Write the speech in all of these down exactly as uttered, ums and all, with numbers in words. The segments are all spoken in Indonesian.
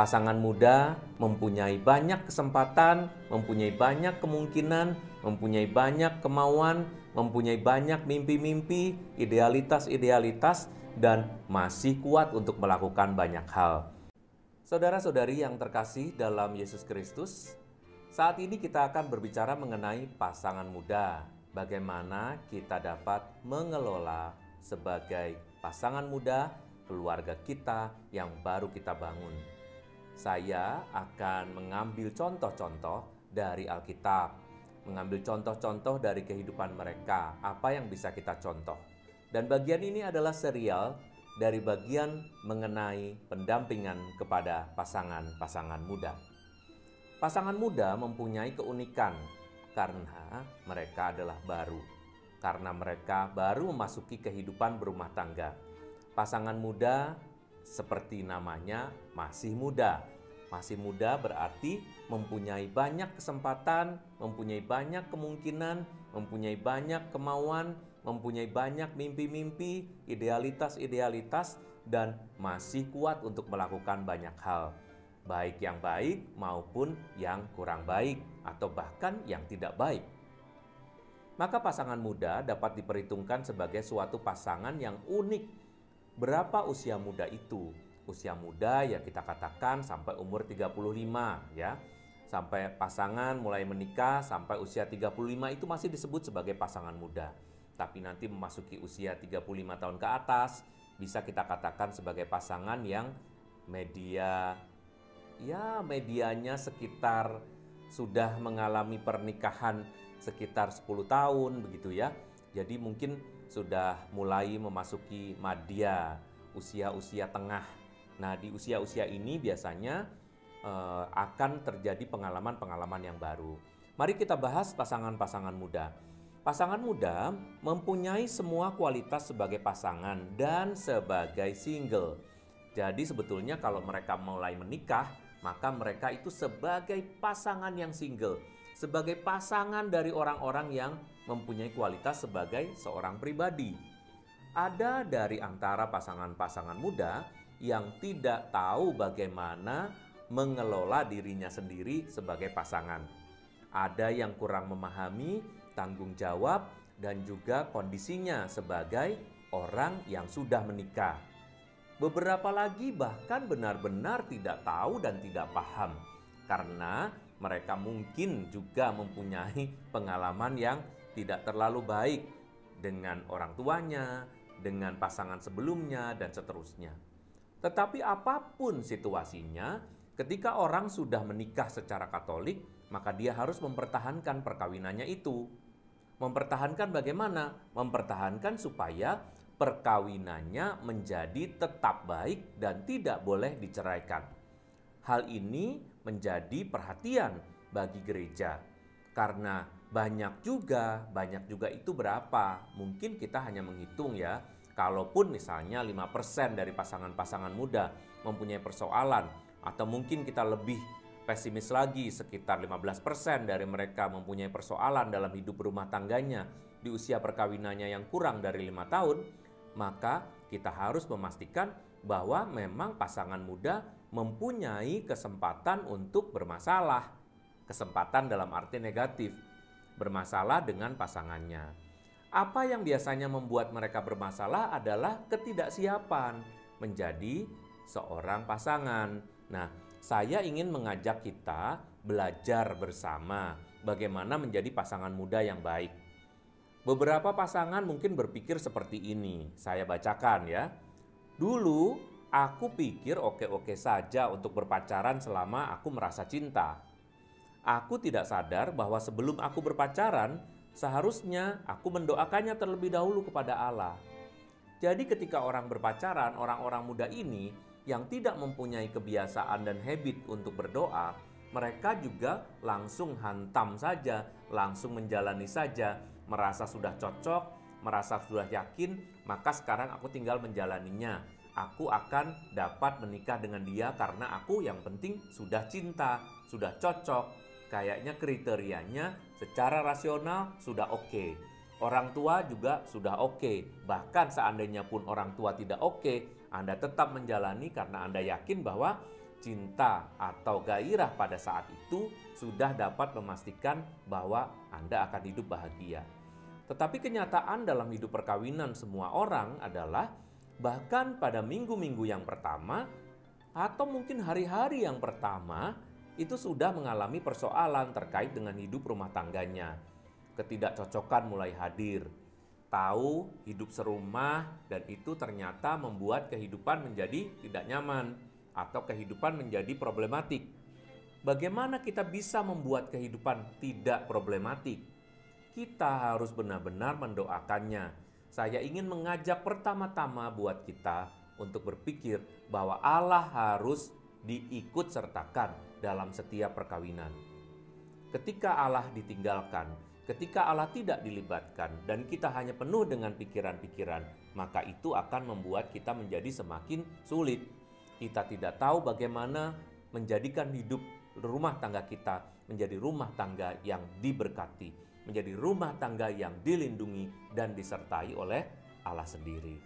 Pasangan muda mempunyai banyak kesempatan, mempunyai banyak kemungkinan, mempunyai banyak kemauan, mempunyai banyak mimpi-mimpi, idealitas-idealitas, dan masih kuat untuk melakukan banyak hal. Saudara-saudari yang terkasih dalam Yesus Kristus, saat ini kita akan berbicara mengenai pasangan muda. Bagaimana kita dapat mengelola sebagai pasangan muda keluarga kita yang baru kita bangun. Saya akan mengambil contoh-contoh dari Alkitab, mengambil contoh-contoh dari kehidupan mereka, apa yang bisa kita contoh. Dan bagian ini adalah serial dari bagian mengenai pendampingan kepada pasangan-pasangan muda. Pasangan muda mempunyai keunikan karena mereka adalah baru, karena mereka baru memasuki kehidupan berumah tangga. Pasangan muda seperti namanya masih muda. Masih muda berarti mempunyai banyak kesempatan, mempunyai banyak kemungkinan, mempunyai banyak kemauan, mempunyai banyak mimpi-mimpi, idealitas-idealitas, dan masih kuat untuk melakukan banyak hal. Baik yang baik maupun yang kurang baik atau bahkan yang tidak baik. Maka pasangan muda dapat diperhitungkan sebagai suatu pasangan yang unik. Berapa usia muda itu? Usia muda ya kita katakan sampai umur tiga puluh lima ya. Sampai pasangan mulai menikah sampai usia tiga puluh lima itu masih disebut sebagai pasangan muda. Tapi nanti memasuki usia tiga puluh lima tahun ke atas bisa kita katakan sebagai pasangan yang media ya medianya sekitar sudah mengalami pernikahan sekitar sepuluh tahun begitu ya. Jadi mungkin sudah mulai memasuki madya, usia-usia tengah. Nah, di usia-usia ini biasanya eh, akan terjadi pengalaman-pengalaman yang baru. Mari kita bahas pasangan-pasangan muda. Pasangan muda mempunyai semua kualitas sebagai pasangan dan sebagai single. Jadi sebetulnya kalau mereka mulai menikah, maka mereka itu sebagai pasangan yang single. Sebagai pasangan dari orang-orang yang mempunyai kualitas sebagai seorang pribadi. Ada dari antara pasangan-pasangan muda yang tidak tahu bagaimana mengelola dirinya sendiri sebagai pasangan. Ada yang kurang memahami tanggung jawab dan juga kondisinya sebagai orang yang sudah menikah. Beberapa lagi bahkan benar-benar tidak tahu dan tidak paham karena mereka mungkin juga mempunyai pengalaman yang tidak terlalu baik dengan orang tuanya, dengan pasangan sebelumnya, dan seterusnya. Tetapi apapun situasinya, ketika orang sudah menikah secara Katolik, maka dia harus mempertahankan perkawinannya itu. Mempertahankan bagaimana? Mempertahankan supaya perkawinannya menjadi tetap baik dan tidak boleh diceraikan. Hal ini menjadi perhatian bagi gereja karena banyak juga, banyak juga itu berapa? Mungkin kita hanya menghitung ya, kalaupun misalnya lima persen dari pasangan-pasangan muda mempunyai persoalan atau mungkin kita lebih pesimis lagi sekitar lima belas persen dari mereka mempunyai persoalan dalam hidup rumah tangganya di usia perkawinannya yang kurang dari lima tahun, maka kita harus memastikan bahwa memang pasangan muda mempunyai kesempatan untuk bermasalah. Kesempatan dalam arti negatif, bermasalah dengan pasangannya. Apa yang biasanya membuat mereka bermasalah adalah ketidaksiapan menjadi seorang pasangan. Nah, saya ingin mengajak kita belajar bersama bagaimana menjadi pasangan muda yang baik. Beberapa pasangan mungkin berpikir seperti ini, saya bacakan ya. Dulu aku pikir oke-oke saja untuk berpacaran selama aku merasa cinta. Aku tidak sadar bahwa sebelum aku berpacaran, seharusnya aku mendoakannya terlebih dahulu kepada Allah. Jadi ketika orang berpacaran, orang-orang muda ini yang tidak mempunyai kebiasaan dan habit untuk berdoa, mereka juga langsung hantam saja, langsung menjalani saja, merasa sudah cocok, merasa sudah yakin, maka sekarang aku tinggal menjalaninya. Aku akan dapat menikah dengan dia karena aku yang penting sudah cinta, sudah cocok. Kayaknya kriterianya secara rasional sudah oke. Orang tua juga sudah oke. Bahkan seandainya pun orang tua tidak oke, Anda tetap menjalani karena Anda yakin bahwa cinta atau gairah pada saat itu sudah dapat memastikan bahwa Anda akan hidup bahagia. Tetapi kenyataan dalam hidup perkawinan semua orang adalah bahkan pada minggu-minggu yang pertama atau mungkin hari-hari yang pertama itu sudah mengalami persoalan terkait dengan hidup rumah tangganya. Ketidakcocokan mulai hadir. Tahu hidup serumah dan itu ternyata membuat kehidupan menjadi tidak nyaman atau kehidupan menjadi problematik. Bagaimana kita bisa membuat kehidupan tidak problematik? Kita harus benar-benar mendoakannya. Saya ingin mengajak pertama-tama buat kita untuk berpikir bahwa Allah harus diikut sertakan dalam setiap perkawinan. Ketika Allah ditinggalkan, ketika Allah tidak dilibatkan dan kita hanya penuh dengan pikiran-pikiran, maka itu akan membuat kita menjadi semakin sulit. Kita tidak tahu bagaimana menjadikan hidup rumah tangga kita menjadi rumah tangga yang diberkati, menjadi rumah tangga yang dilindungi dan disertai oleh Allah sendiri.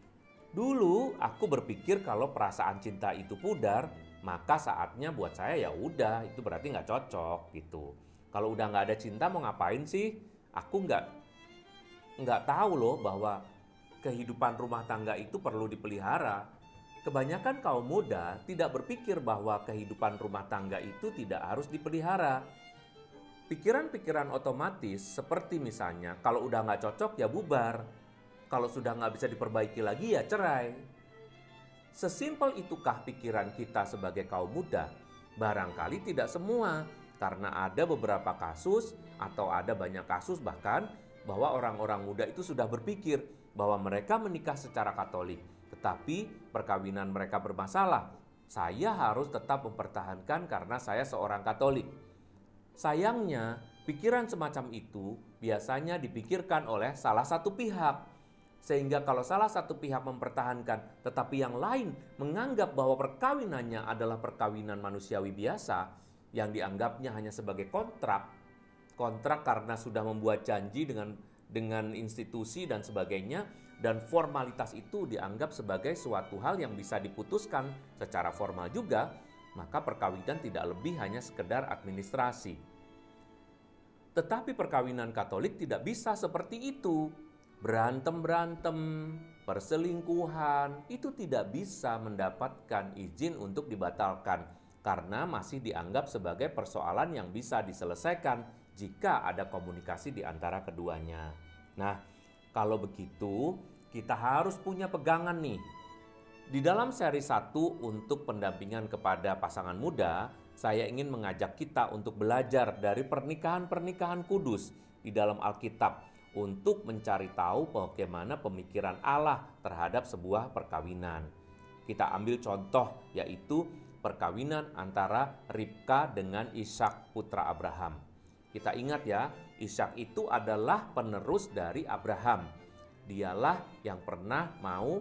Dulu aku berpikir kalau perasaan cinta itu pudar, maka saatnya buat saya ya udah, itu berarti nggak cocok gitu. Kalau udah nggak ada cinta mau ngapain sih? Aku nggak nggak tahu loh bahwa kehidupan rumah tangga itu perlu dipelihara. Kebanyakan kaum muda tidak berpikir bahwa kehidupan rumah tangga itu tidak harus dipelihara. Pikiran-pikiran otomatis seperti misalnya kalau udah nggak cocok ya bubar. Kalau sudah nggak bisa diperbaiki lagi ya cerai. Sesimpel itukah pikiran kita sebagai kaum muda? Barangkali tidak semua. Karena ada beberapa kasus atau ada banyak kasus bahkan bahwa orang-orang muda itu sudah berpikir bahwa mereka menikah secara Katolik, tetapi perkawinan mereka bermasalah. Saya harus tetap mempertahankan karena saya seorang Katolik. Sayangnya, pikiran semacam itu biasanya dipikirkan oleh salah satu pihak. Sehingga kalau salah satu pihak mempertahankan, tetapi yang lain menganggap bahwa perkawinannya adalah perkawinan manusiawi biasa, yang dianggapnya hanya sebagai kontrak, kontrak karena sudah membuat janji dengan dengan institusi dan sebagainya, dan formalitas itu dianggap sebagai suatu hal yang bisa diputuskan secara formal juga, maka perkawinan tidak lebih hanya sekedar administrasi. Tetapi perkawinan Katolik tidak bisa seperti itu. Berantem-berantem, perselingkuhan, itu tidak bisa mendapatkan izin untuk dibatalkan karena masih dianggap sebagai persoalan yang bisa diselesaikan jika ada komunikasi di antara keduanya. Nah, kalau begitu kita harus punya pegangan nih. Di dalam seri satu untuk pendampingan kepada pasangan muda, saya ingin mengajak kita untuk belajar dari pernikahan-pernikahan kudus di dalam Alkitab untuk mencari tahu bagaimana pemikiran Allah terhadap sebuah perkawinan. Kita ambil contoh yaitu perkawinan antara Ribka dengan Ishak putra Abraham. Kita ingat ya, Ishak itu adalah penerus dari Abraham. Dialah yang pernah mau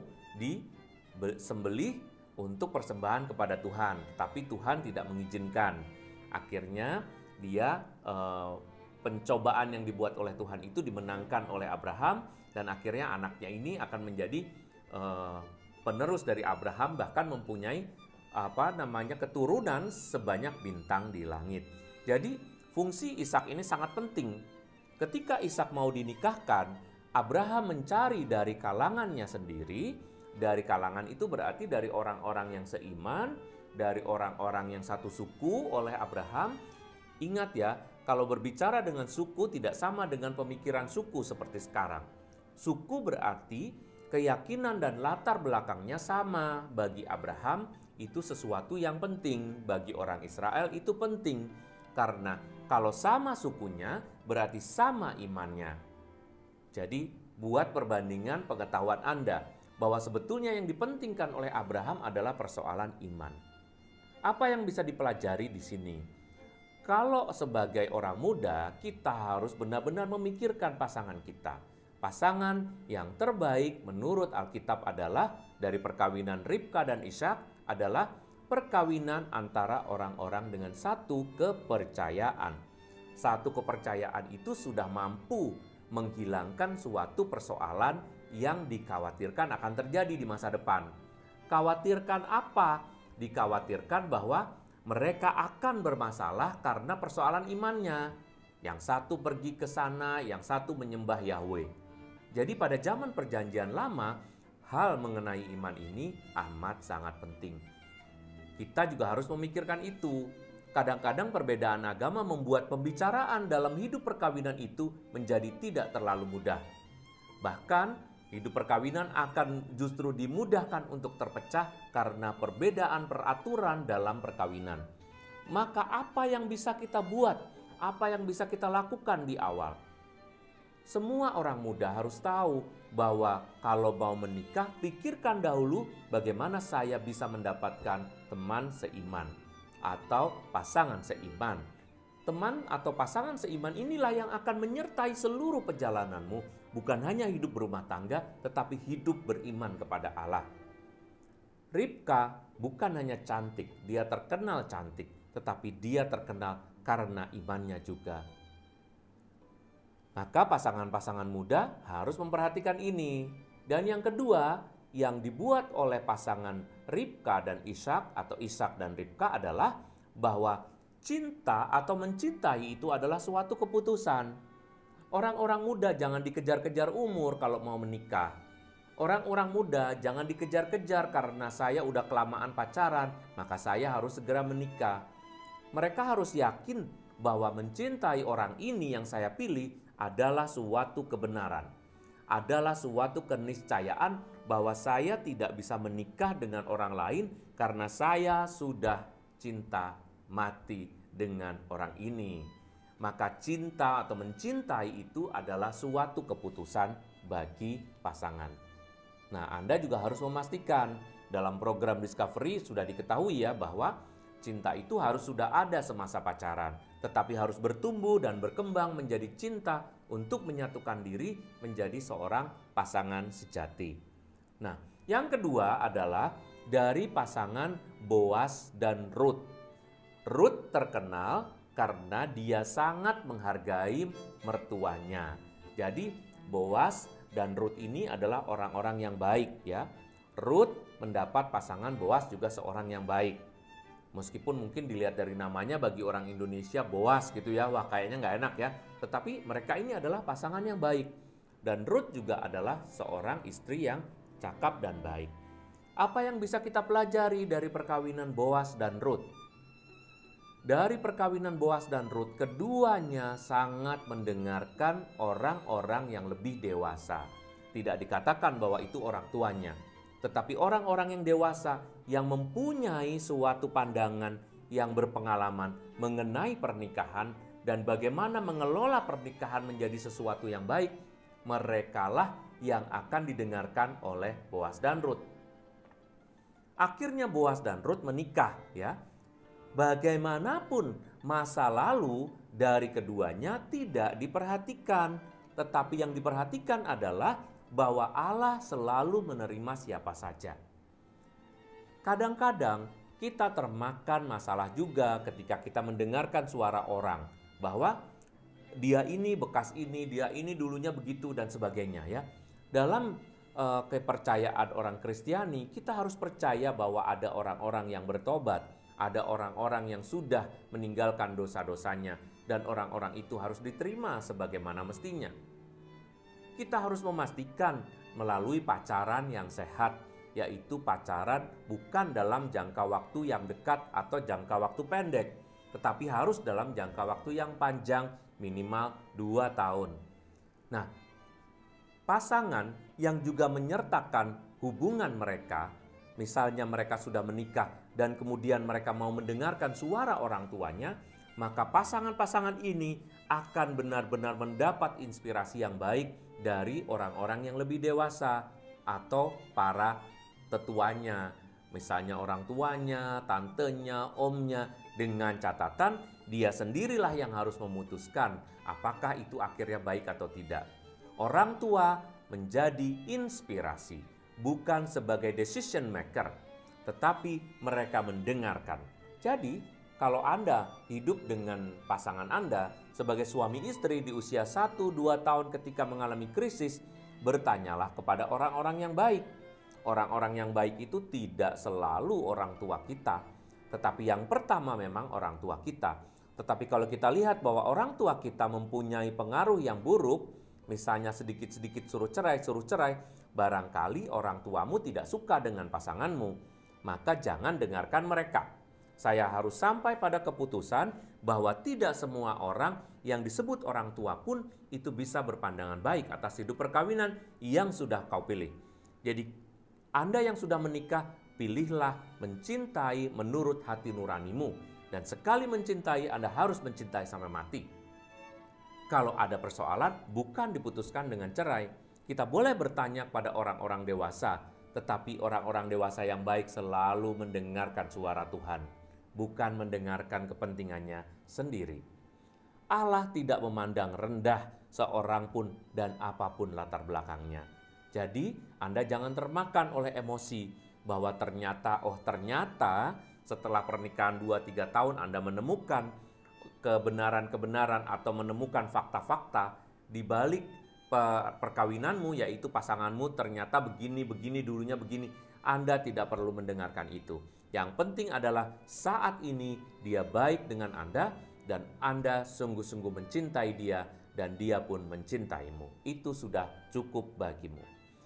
disembelih untuk persembahan kepada Tuhan, tapi Tuhan tidak mengizinkan. Akhirnya dia eh, pencobaan yang dibuat oleh Tuhan itu dimenangkan oleh Abraham, dan akhirnya anaknya ini akan menjadi eh, penerus dari Abraham, bahkan mempunyai apa namanya keturunan sebanyak bintang di langit. Jadi fungsi Ishak ini sangat penting. Ketika Ishak mau dinikahkan, Abraham mencari dari kalangannya sendiri. Dari kalangan itu berarti dari orang-orang yang seiman, dari orang-orang yang satu suku oleh Abraham. Ingat ya, kalau berbicara dengan suku tidak sama dengan pemikiran suku seperti sekarang. Suku berarti keyakinan dan latar belakangnya sama. Bagi Abraham itu sesuatu yang penting, bagi orang Israel itu penting. Karena kalau sama sukunya berarti sama imannya. Jadi buat perbandingan pengetahuan Anda bahwa sebetulnya yang dipentingkan oleh Abraham adalah persoalan iman. Apa yang bisa dipelajari di sini? Kalau sebagai orang muda kita harus benar-benar memikirkan pasangan kita. Pasangan yang terbaik menurut Alkitab adalah dari perkawinan Ribka dan Ishak adalah perkawinan antara orang-orang dengan satu kepercayaan. Satu kepercayaan itu sudah mampu menghilangkan suatu persoalan yang dikhawatirkan akan terjadi di masa depan. Khawatirkan apa? dikhawatirkan bahwa mereka akan bermasalah karena persoalan imannya. Yang satu pergi ke sana, yang satu menyembah Yahweh. Jadi pada zaman Perjanjian Lama, hal mengenai iman ini amat sangat penting. Kita juga harus memikirkan itu. Kadang-kadang perbedaan agama membuat pembicaraan dalam hidup perkawinan itu menjadi tidak terlalu mudah. Bahkan hidup perkawinan akan justru dimudahkan untuk terpecah karena perbedaan peraturan dalam perkawinan. Maka apa yang bisa kita buat? Apa yang bisa kita lakukan di awal? Semua orang muda harus tahu bahwa kalau mau menikah, pikirkan dahulu bagaimana saya bisa mendapatkan teman seiman atau pasangan seiman. Teman atau pasangan seiman inilah yang akan menyertai seluruh perjalananmu, bukan hanya hidup berumah tangga, tetapi hidup beriman kepada Allah. Ribka bukan hanya cantik, dia terkenal cantik, tetapi dia terkenal karena imannya juga. Maka pasangan-pasangan muda harus memperhatikan ini. Dan yang kedua, yang dibuat oleh pasangan Ribka dan Ishak atau Ishak dan Ribka adalah bahwa cinta atau mencintai itu adalah suatu keputusan. Orang-orang muda jangan dikejar-kejar umur kalau mau menikah. Orang-orang muda jangan dikejar-kejar karena saya udah kelamaan pacaran, maka saya harus segera menikah. Mereka harus yakin bahwa mencintai orang ini yang saya pilih adalah suatu kebenaran, adalah suatu keniscayaan bahwa saya tidak bisa menikah dengan orang lain karena saya sudah cinta mati dengan orang ini. Maka cinta atau mencintai itu adalah suatu keputusan bagi pasangan. Nah, Anda juga harus memastikan dalam program Discovery sudah diketahui ya bahwa cinta itu harus sudah ada semasa pacaran, tetapi harus bertumbuh dan berkembang menjadi cinta untuk menyatukan diri menjadi seorang pasangan sejati. Nah, yang kedua adalah dari pasangan Boas dan Ruth. Ruth terkenal karena dia sangat menghargai mertuanya. Jadi Boas dan Ruth ini adalah orang-orang yang baik ya. Ruth mendapat pasangan Boas juga seorang yang baik. Meskipun mungkin dilihat dari namanya bagi orang Indonesia Boas gitu ya, wah kayaknya nggak enak ya. Tetapi mereka ini adalah pasangan yang baik. Dan Ruth juga adalah seorang istri yang cakap dan baik. Apa yang bisa kita pelajari dari perkawinan Boas dan Ruth? Dari perkawinan Boas dan Ruth, keduanya sangat mendengarkan orang-orang yang lebih dewasa. Tidak dikatakan bahwa itu orang tuanya, tetapi orang-orang yang dewasa yang mempunyai suatu pandangan yang berpengalaman mengenai pernikahan dan bagaimana mengelola pernikahan menjadi sesuatu yang baik, merekalah yang akan didengarkan oleh Boas dan Ruth. Akhirnya Boas dan Ruth menikah ya. Bagaimanapun masa lalu dari keduanya tidak diperhatikan, tetapi yang diperhatikan adalah bahwa Allah selalu menerima siapa saja. Kadang-kadang kita termakan masalah juga ketika kita mendengarkan suara orang bahwa dia ini bekas ini, dia ini dulunya begitu dan sebagainya ya. Dalam uh, kepercayaan orang Kristiani, kita harus percaya bahwa ada orang-orang yang bertobat, ada orang-orang yang sudah meninggalkan dosa-dosanya dan orang-orang itu harus diterima sebagaimana mestinya. Kita harus memastikan melalui pacaran yang sehat, yaitu pacaran bukan dalam jangka waktu yang dekat atau jangka waktu pendek, tetapi harus dalam jangka waktu yang panjang, minimal dua tahun. Nah, pasangan yang juga menyertakan hubungan mereka, misalnya mereka sudah menikah dan kemudian mereka mau mendengarkan suara orang tuanya, maka pasangan-pasangan ini akan benar-benar mendapat inspirasi yang baik dari orang-orang yang lebih dewasa atau para tetuanya, misalnya orang tuanya, tantenya, omnya, dengan catatan dia sendirilah yang harus memutuskan apakah itu akhirnya baik atau tidak. Orang tua menjadi inspirasi, bukan sebagai decision maker, tetapi mereka mendengarkan. Jadi, kalau Anda hidup dengan pasangan Anda sebagai suami istri di usia satu dua tahun ketika mengalami krisis, bertanyalah kepada orang-orang yang baik. orang-orang yang baik itu tidak selalu orang tua kita, tetapi yang pertama memang orang tua kita. Tetapi kalau kita lihat bahwa orang tua kita mempunyai pengaruh yang buruk, misalnya sedikit-sedikit suruh cerai, suruh cerai, barangkali orang tuamu tidak suka dengan pasanganmu, maka jangan dengarkan mereka. Saya harus sampai pada keputusan bahwa tidak semua orang yang disebut orang tua pun itu bisa berpandangan baik atas hidup perkawinan yang sudah kau pilih. Jadi Anda yang sudah menikah, pilihlah mencintai menurut hati nuranimu. Dan sekali mencintai, Anda harus mencintai sampai mati. Kalau ada persoalan, bukan diputuskan dengan cerai. Kita boleh bertanya pada orang-orang dewasa, tetapi orang-orang dewasa yang baik selalu mendengarkan suara Tuhan, bukan mendengarkan kepentingannya sendiri. Allah tidak memandang rendah seorang pun dan apapun latar belakangnya. Jadi, Anda jangan termakan oleh emosi bahwa ternyata, oh ternyata setelah pernikahan dua tiga tahun Anda menemukan kebenaran-kebenaran atau menemukan fakta-fakta di balik perkawinanmu, yaitu pasanganmu ternyata begini, begini, dulunya begini. Anda tidak perlu mendengarkan itu. Yang penting adalah saat ini dia baik dengan Anda dan Anda sungguh-sungguh mencintai dia dan dia pun mencintaimu. Itu sudah cukup bagimu.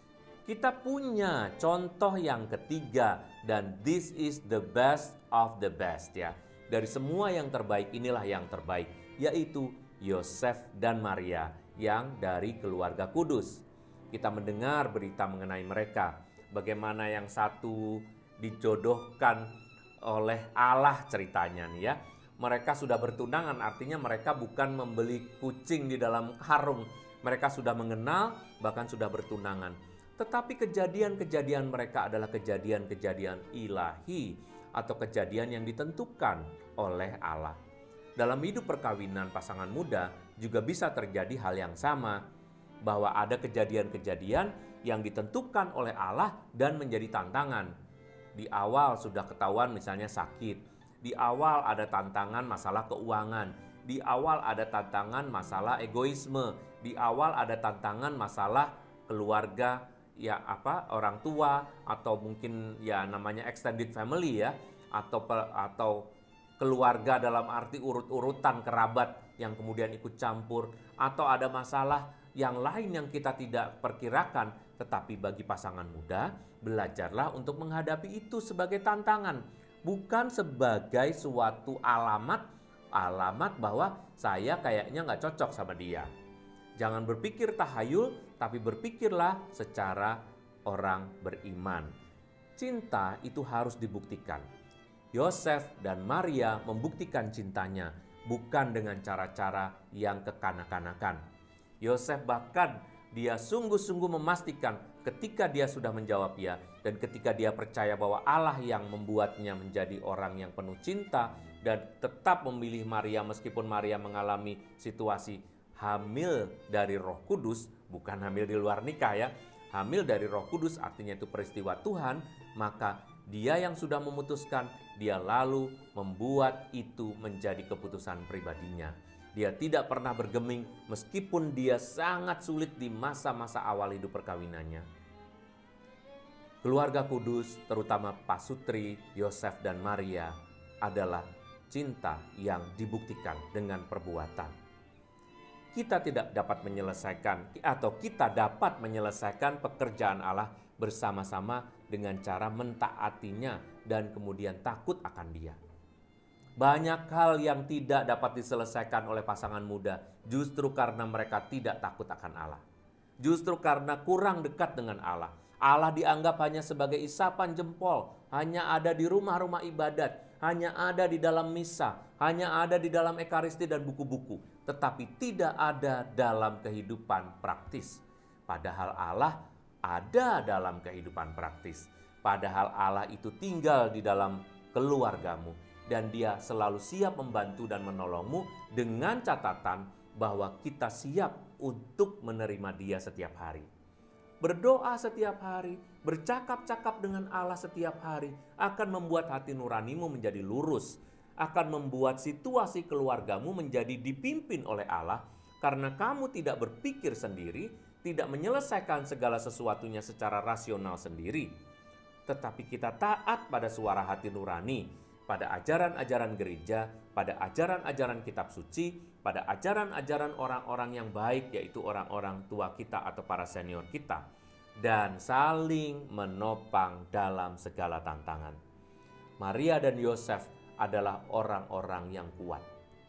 Kita punya contoh yang ketiga dan this is the best of the best ya. Dari semua yang terbaik inilah yang terbaik, yaitu Yosef dan Maria yang dari keluarga kudus. Kita mendengar berita mengenai mereka, bagaimana yang satu dijodohkan oleh Allah ceritanya nih ya. Mereka sudah bertunangan, artinya mereka bukan membeli kucing di dalam karung. Mereka sudah mengenal, bahkan sudah bertunangan. Tetapi kejadian-kejadian mereka adalah kejadian-kejadian ilahi atau kejadian yang ditentukan oleh Allah. Dalam hidup perkawinan pasangan muda juga bisa terjadi hal yang sama, bahwa ada kejadian-kejadian yang ditentukan oleh Allah dan menjadi tantangan. Di awal sudah ketahuan misalnya sakit, di awal ada tantangan masalah keuangan, di awal ada tantangan masalah egoisme, di awal ada tantangan masalah keluarga, ya apa orang tua atau mungkin ya namanya extended family ya, atau atau keluarga dalam arti urut-urutan kerabat yang kemudian ikut campur, atau ada masalah yang lain yang kita tidak perkirakan. Tetapi bagi pasangan muda, belajarlah untuk menghadapi itu sebagai tantangan, bukan sebagai suatu alamat alamat bahwa saya kayaknya nggak cocok sama dia. Jangan berpikir tahayul, tapi berpikirlah secara orang beriman. Cinta itu harus dibuktikan. Yosef dan Maria membuktikan cintanya, bukan dengan cara-cara yang kekanak-kanakan. Yosef bahkan dia sungguh-sungguh memastikan ketika dia sudah menjawab ya, dan ketika dia percaya bahwa Allah yang membuatnya menjadi orang yang penuh cinta, dan tetap memilih Maria meskipun Maria mengalami situasi hamil dari Roh Kudus, bukan hamil di luar nikah ya. Hamil dari Roh Kudus artinya itu peristiwa Tuhan, maka dia yang sudah memutuskan, dia lalu membuat itu menjadi keputusan pribadinya. Dia tidak pernah bergeming meskipun dia sangat sulit di masa-masa awal hidup perkawinannya. Keluarga kudus, terutama Pasutri, Yosef dan Maria, adalah cinta yang dibuktikan dengan perbuatan. Kita tidak dapat menyelesaikan atau kita dapat menyelesaikan pekerjaan Allah bersama-sama dengan cara mentaatinya dan kemudian takut akan Dia. Banyak hal yang tidak dapat diselesaikan oleh pasangan muda justru karena mereka tidak takut akan Allah. Justru karena kurang dekat dengan Allah. Allah dianggap hanya sebagai isapan jempol, hanya ada di rumah-rumah ibadat, hanya ada di dalam misa, hanya ada di dalam ekaristi dan buku-buku, tetapi tidak ada dalam kehidupan praktis. Padahal Allah ada dalam kehidupan praktis. Padahal Allah itu tinggal di dalam keluargamu dan Dia selalu siap membantu dan menolongmu dengan catatan bahwa kita siap untuk menerima Dia setiap hari. Berdoa setiap hari, bercakap-cakap dengan Allah setiap hari akan membuat hati nuranimu menjadi lurus, akan membuat situasi keluargamu menjadi dipimpin oleh Allah karena kamu tidak berpikir sendiri, tidak menyelesaikan segala sesuatunya secara rasional sendiri. tetapi kita taat pada suara hati nurani, pada ajaran-ajaran gereja, pada ajaran-ajaran kitab suci, pada ajaran-ajaran orang-orang yang baik, yaitu orang-orang tua kita atau para senior kita, dan saling menopang dalam segala tantangan. Maria dan Yosef adalah orang-orang yang kuat.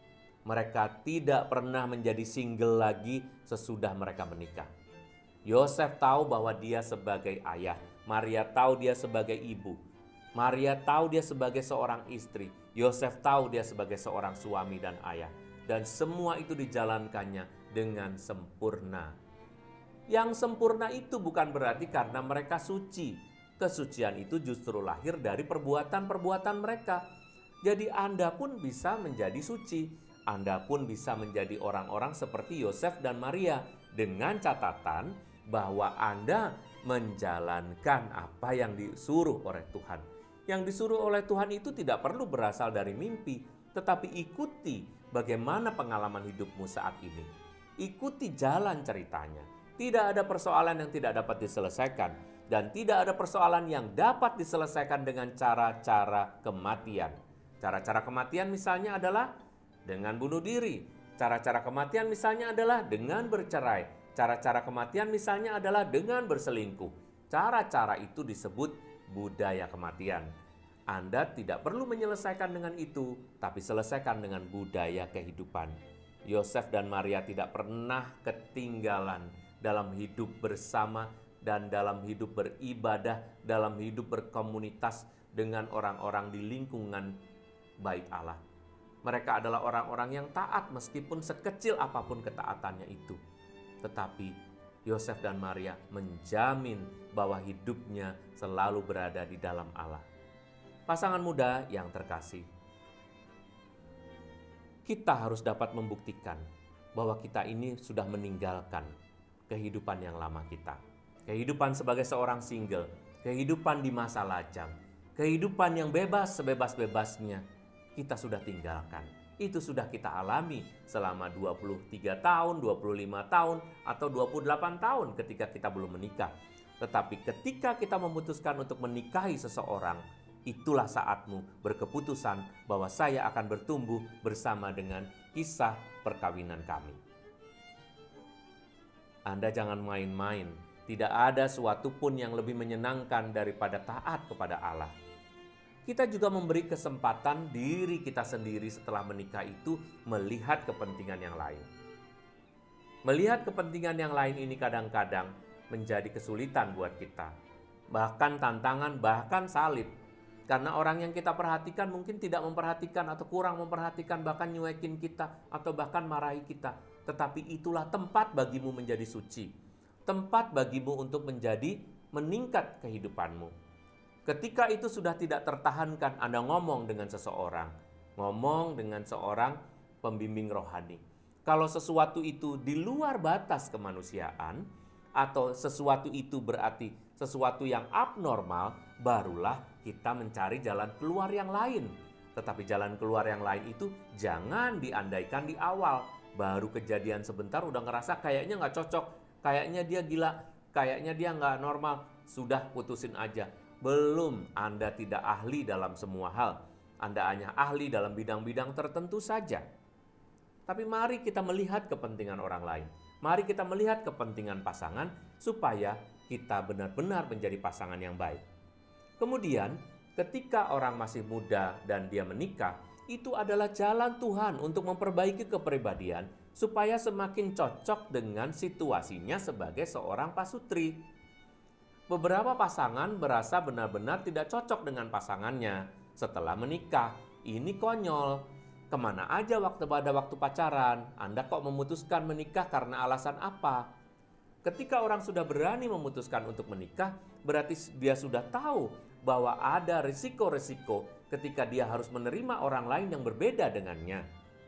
Mereka tidak pernah menjadi single lagi sesudah mereka menikah. Yosef tahu bahwa dia sebagai ayah, Maria tahu dia sebagai ibu, Maria tahu dia sebagai seorang istri, Yosef tahu dia sebagai seorang suami dan ayah. Dan semua itu dijalankannya dengan sempurna. Yang sempurna itu bukan berarti karena mereka suci. Kesucian itu justru lahir dari perbuatan-perbuatan mereka. Jadi Anda pun bisa menjadi suci. Anda pun bisa menjadi orang-orang seperti Yosef dan Maria, dengan catatan bahwa Anda menjalankan apa yang disuruh oleh Tuhan. Yang disuruh oleh Tuhan itu tidak perlu berasal dari mimpi, tetapi ikuti bagaimana pengalaman hidupmu saat ini. Ikuti jalan ceritanya. Tidak ada persoalan yang tidak dapat diselesaikan, dan tidak ada persoalan yang dapat diselesaikan dengan cara-cara kematian. Cara-cara kematian misalnya adalah dengan bunuh diri. Cara-cara kematian misalnya adalah dengan bercerai. Cara-cara kematian misalnya adalah dengan berselingkuh. Cara-cara itu disebut budaya kematian. Anda tidak perlu menyelesaikan dengan itu, tapi selesaikan dengan budaya kehidupan. Yosef dan Maria tidak pernah ketinggalan dalam hidup bersama dan dalam hidup beribadah, dalam hidup berkomunitas dengan orang-orang di lingkungan baik Allah. Mereka adalah orang-orang yang taat meskipun sekecil apapun ketaatannya itu. Tetapi Yosef dan Maria menjamin bahwa hidupnya selalu berada di dalam Allah. Pasangan muda yang terkasih, kita harus dapat membuktikan bahwa kita ini sudah meninggalkan kehidupan yang lama kita. Kehidupan sebagai seorang single, kehidupan di masa lajang, kehidupan yang bebas sebebas-bebasnya, kita sudah tinggalkan. Itu sudah kita alami selama dua puluh tiga tahun, dua puluh lima tahun, atau dua puluh delapan tahun ketika kita belum menikah. Tetapi ketika kita memutuskan untuk menikahi seseorang, itulah saatmu berkeputusan bahwa saya akan bertumbuh bersama dengan kisah perkawinan kami. Anda jangan main-main. Tidak ada suatu pun yang lebih menyenangkan daripada taat kepada Allah. Kita juga memberi kesempatan diri kita sendiri setelah menikah itu melihat kepentingan yang lain. Melihat kepentingan yang lain ini kadang-kadang menjadi kesulitan buat kita. Bahkan tantangan, bahkan salib. Karena orang yang kita perhatikan mungkin tidak memperhatikan atau kurang memperhatikan, bahkan nyuekin kita atau bahkan marahi kita. Tetapi itulah tempat bagimu menjadi suci. Tempat bagimu untuk menjadi meningkat kehidupanmu. Ketika itu sudah tidak tertahankan, Anda ngomong dengan seseorang, ngomong dengan seorang pembimbing rohani. Kalau sesuatu itu di luar batas kemanusiaan, atau sesuatu itu berarti sesuatu yang abnormal, barulah kita mencari jalan keluar yang lain. Tetapi jalan keluar yang lain itu jangan diandaikan di awal. Baru kejadian sebentar udah ngerasa kayaknya nggak cocok, kayaknya dia gila, kayaknya dia nggak normal, sudah putusin aja. Belum, Anda tidak ahli dalam semua hal. Anda hanya ahli dalam bidang-bidang tertentu saja. Tapi mari kita melihat kepentingan orang lain. Mari kita melihat kepentingan pasangan supaya kita benar-benar menjadi pasangan yang baik. Kemudian, ketika orang masih muda dan dia menikah, itu adalah jalan Tuhan untuk memperbaiki kepribadian supaya semakin cocok dengan situasinya sebagai seorang pasutri. Beberapa pasangan berasa benar-benar tidak cocok dengan pasangannya setelah menikah. Ini konyol. Kemana aja waktu pada waktu pacaran? Anda kok memutuskan menikah karena alasan apa? Ketika orang sudah berani memutuskan untuk menikah, berarti dia sudah tahu bahwa ada risiko-risiko ketika dia harus menerima orang lain yang berbeda dengannya.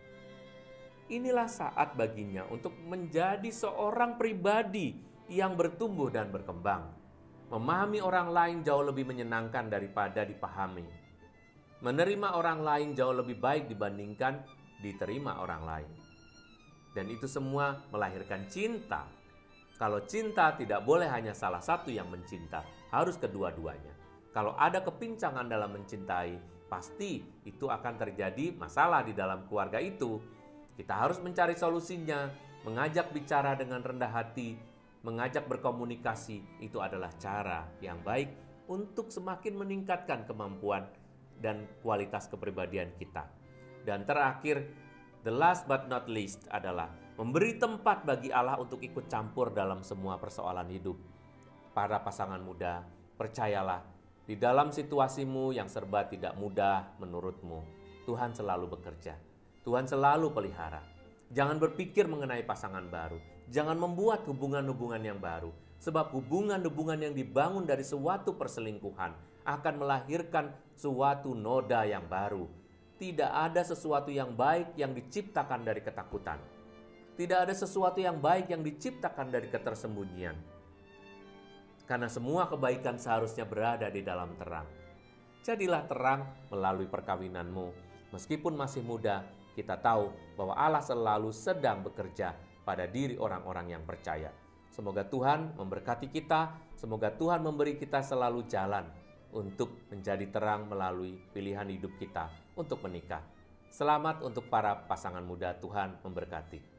Inilah saat baginya untuk menjadi seorang pribadi yang bertumbuh dan berkembang. Memahami orang lain jauh lebih menyenangkan daripada dipahami. Menerima orang lain jauh lebih baik dibandingkan diterima orang lain. Dan itu semua melahirkan cinta. Kalau cinta tidak boleh hanya salah satu yang mencinta, harus kedua-duanya. Kalau ada kepincangan dalam mencintai, pasti itu akan terjadi masalah di dalam keluarga itu. Kita harus mencari solusinya, mengajak bicara dengan rendah hati, mengajak berkomunikasi. Itu adalah cara yang baik untuk semakin meningkatkan kemampuan dan kualitas kepribadian kita. Dan terakhir, the last but not least adalah memberi tempat bagi Allah untuk ikut campur dalam semua persoalan hidup. Para pasangan muda, percayalah, di dalam situasimu yang serba tidak mudah menurutmu, Tuhan selalu bekerja. Tuhan selalu pelihara. Jangan berpikir mengenai pasangan baru. Jangan membuat hubungan-hubungan yang baru. Sebab hubungan-hubungan yang dibangun dari suatu perselingkuhan akan melahirkan suatu noda yang baru. Tidak ada sesuatu yang baik yang diciptakan dari ketakutan. Tidak ada sesuatu yang baik yang diciptakan dari ketersembunyian. Karena semua kebaikan seharusnya berada di dalam terang. Jadilah terang melalui perkawinanmu. Meskipun masih muda, kita tahu bahwa Allah selalu sedang bekerja pada diri orang-orang yang percaya. Semoga Tuhan memberkati kita, semoga Tuhan memberi kita selalu jalan untuk menjadi terang melalui pilihan hidup kita untuk menikah. Selamat untuk para pasangan muda, Tuhan memberkati.